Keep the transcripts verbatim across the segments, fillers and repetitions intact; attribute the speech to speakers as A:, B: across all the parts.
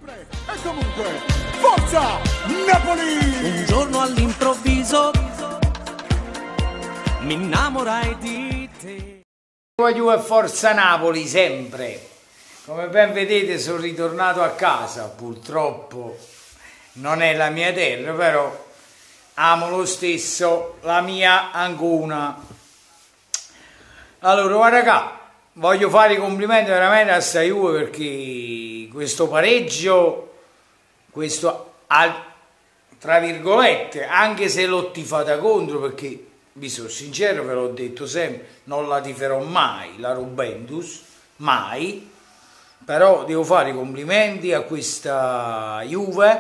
A: E comunque, forza Napoli!
B: Un giorno all'improvviso mi innamorai di te.
C: Voglio e forza Napoli sempre. Come ben vedete sono ritornato a casa, purtroppo non è la mia terra, però amo lo stesso la mia Ancona. Allora raga, voglio fare i complimenti veramente a sta Juve perché questo pareggio, questo tra virgolette, anche se l'ho tifata contro, perché vi sono sincero, ve l'ho detto sempre, non la tiferò mai la Juventus, mai, però devo fare i complimenti a questa Juve,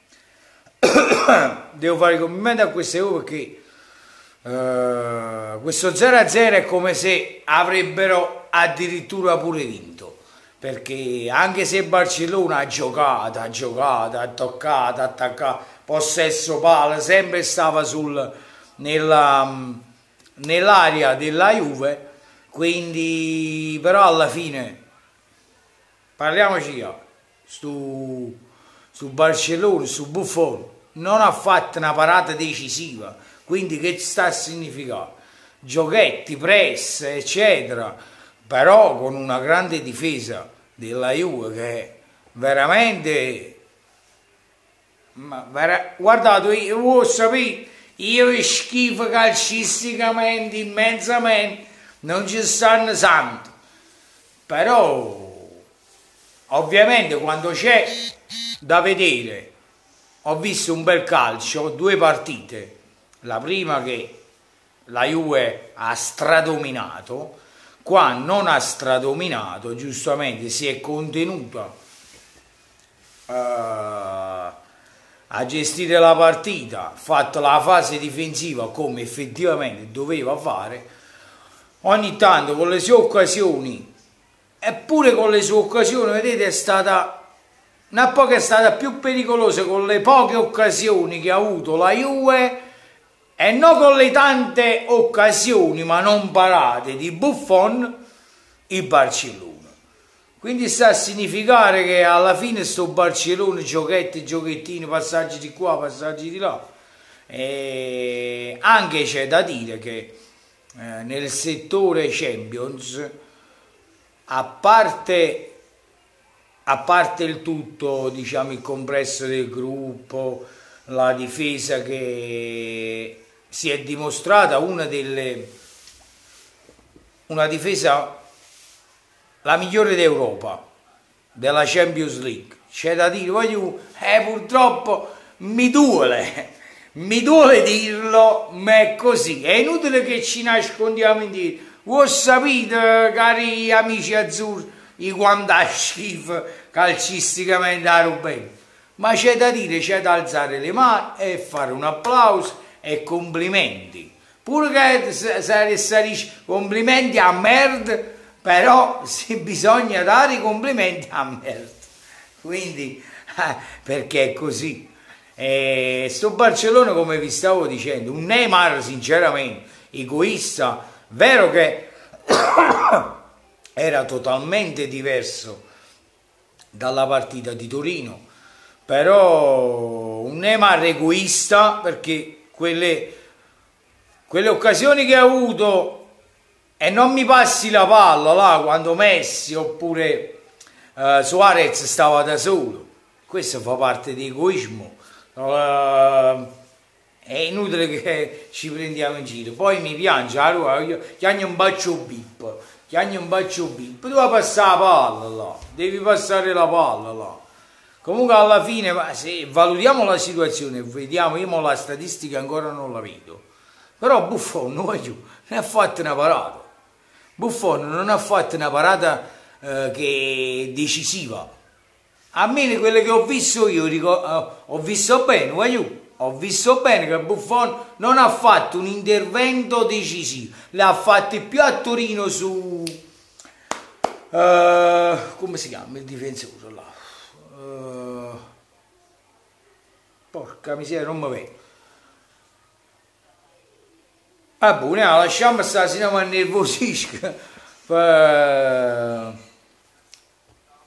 C: devo fare i complimenti a questa Juve perché Uh, questo zero a zero è come se avrebbero addirittura pure vinto, perché anche se Barcellona ha giocato, ha giocato, ha toccato, ha attaccato, possesso palla, sempre stava sul, nella, nell'area della Juve, quindi però alla fine parliamoci chiaro, su, su Barcellona, su Buffon non ha fatto una parata decisiva. Quindi che sta a significare? Giochetti, press, eccetera, però con una grande difesa della Juve che è veramente... Ma vera... Guardate, io sapete, io schifo calcisticamente, immensamente, non ci stanno santo. Però, ovviamente, quando c'è da vedere, ho visto un bel calcio, due partite. La prima che la Juve ha stradominato, qua non ha stradominato, giustamente si è contenuta uh, a gestire la partita, ha fatto la fase difensiva come effettivamente doveva fare, ogni tanto con le sue occasioni, eppure con le sue occasioni, vedete, è stata, una poca è stata più pericolosa con le poche occasioni che ha avuto la Juve, e non con le tante occasioni ma non parate di Buffon il Barcellona. Quindi sta a significare che alla fine sto Barcellona, giochetti, giochettini, passaggi di qua, passaggi di là, e anche c'è da dire che eh, nel settore Champions, a parte, a parte il tutto, diciamo, il complesso del gruppo, la difesa che si è dimostrata una delle una difesa la migliore d'Europa, della Champions League, c'è da dire, voglio, eh, purtroppo mi duole mi duole dirlo, ma è così, è inutile che ci nascondiamo in dire. Voi sapete, cari amici azzurri, i quanto schifo calcisticamente a Ruben, ma c'è da dire, c'è da alzare le mani e fare un applauso e complimenti. Pure che saresti complimenti a merda, però se bisogna dare i complimenti a merda. Quindi, eh, perché è così. E sto Barcellona, come vi stavo dicendo, un Neymar sinceramente egoista, vero che era totalmente diverso dalla partita di Torino, però un Neymar egoista, perché quelle, quelle occasioni che ha avuto, e non mi passi la palla là quando Messi oppure uh, Suarez stava da solo, questo fa parte di egoismo, uh, è inutile che ci prendiamo in giro. Poi mi piange, allora, chiagno un bacio bip, chiagno un bacio bip, tu devi passare la palla là, devi passare la palla là. Comunque alla fine, ma se valutiamo la situazione, vediamo, io la statistica ancora non la vedo, però Buffon non ha fatto una parata, Buffon non ha fatto una parata eh, che è decisiva. A me quelle che ho visto io, dico, eh, ho visto bene, voglio, ho visto bene che Buffon non ha fatto un intervento decisivo, l'ha fatto più a Torino su, eh, come si chiama il difensore là? Uh, porca miseria, non mi vedo. Ah, buono, lasciamo stare, se no mi nervosisco. Uh,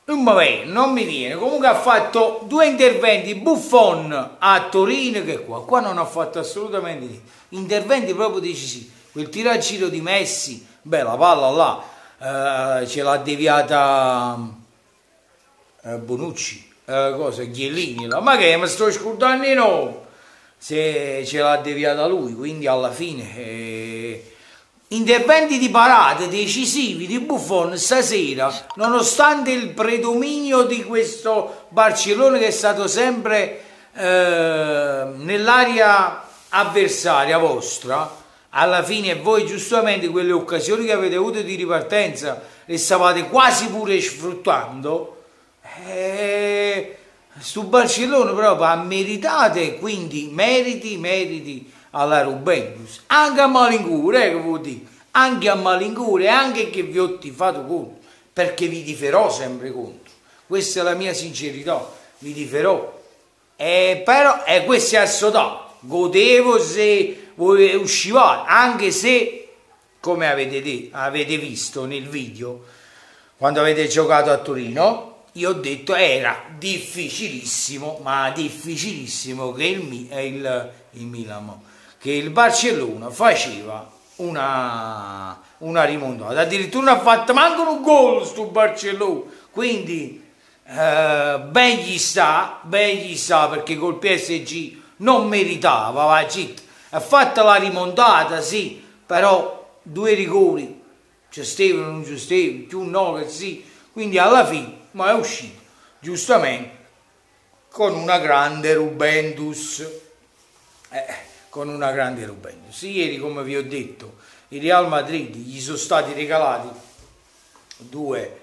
C: non mi viene, non mi viene. Comunque ha fatto due interventi, Buffon a Torino, che qua, qua non ha fatto assolutamente niente, interventi proprio decisivi. Quel tiro a giro di Messi, beh, la palla là, eh, ce l'ha deviata eh, Bonucci, eh, cosa, Chiellini, là. Ma che, mi sto scordando di no, se ce l'ha deviata lui, quindi alla fine... Eh, interventi di parate decisivi di Buffon stasera, nonostante il predominio di questo Barcellona che è stato sempre eh, nell'area avversaria vostra. Alla fine voi giustamente quelle occasioni che avete avuto di ripartenza le stavate quasi pure sfruttando. E stu Barcellona proprio ha meritato, quindi meriti, meriti alla Juventus, anche a malincuore, eh, che vuol dire, anche a malincuore, anche che vi ho tifato contro, perché vi tiferò sempre contro, questa è la mia sincerità, vi tiferò, e però e questo è assodato, godevo se voi uscivate, anche se, come avete, detto, avete visto nel video, quando avete giocato a Torino, io ho detto era difficilissimo, ma difficilissimo che il, il, il Milan, che il Barcellona faceva una, una rimontata, addirittura ha fatto manco un gol sto Barcellona, quindi eh, ben gli sta, ben gli sta, perché col P S G non meritava, va, ha fatto la rimontata, sì, però due rigori, c'è Stevano, non c'è Stevano, più no che sì, quindi alla fine, ma è uscito, giustamente, con una grande Juventus, eh, con una grande Juventus. Ieri, come vi ho detto, il Real Madrid gli sono stati regalati due,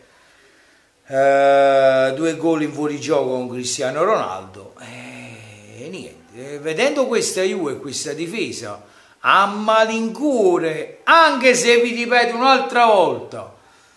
C: eh, due gol in fuorigioco con Cristiano Ronaldo e niente, vedendo questa Juve e questa difesa a malincuore, anche se vi ripeto un'altra volta,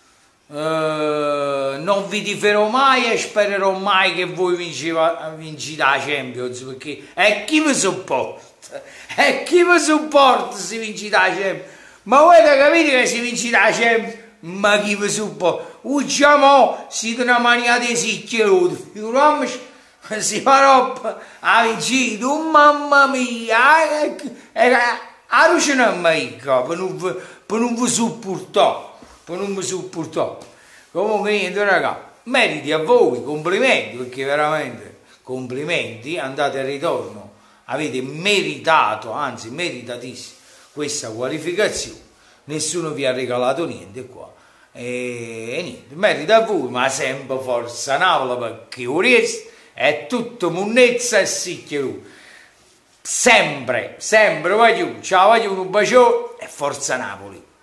C: eh, non vi tiferò mai e spererò mai che voi vincite la Champions, perché è chi vi sopporta. E chi mi supporta si vince la Champions? Ma voi capite che si vince la Champions? Ma chi mi supporta? Ucciamo, si dà una mania di sicchiaruto, figuriamoci, si farà a vincere, oh, mamma mia, a luce non mi per non vi supportare, per non vi supportare. Comunque niente raga, meriti a voi, complimenti, perché veramente complimenti, andate al ritorno. Avete meritato, anzi meritatissimo, questa qualificazione, nessuno vi ha regalato niente qua, e, e niente, merita a voi, ma sempre forza Napoli, perché ora è tutto monnezza e sicchero, sempre, sempre, vai giù, ciao, vai giù, un bacio e forza Napoli.